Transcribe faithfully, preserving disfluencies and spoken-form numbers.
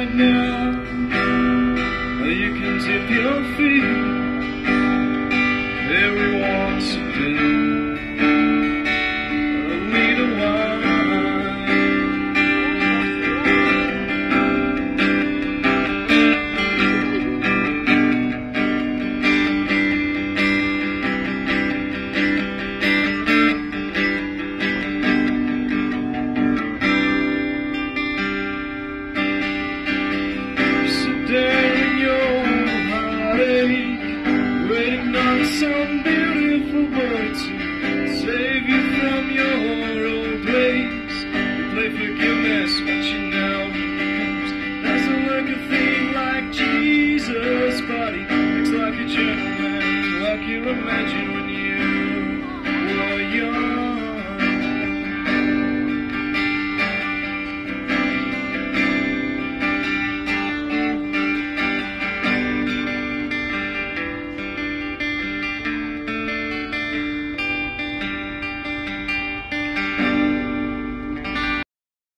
right now, or you can tip your feet. Everyone's a bit of me to wine. Some beautiful word to save you from your old ways. You play forgiveness, but you know he doesn't look a thing like Jesus' body. Looks like a gentleman, like you imagine.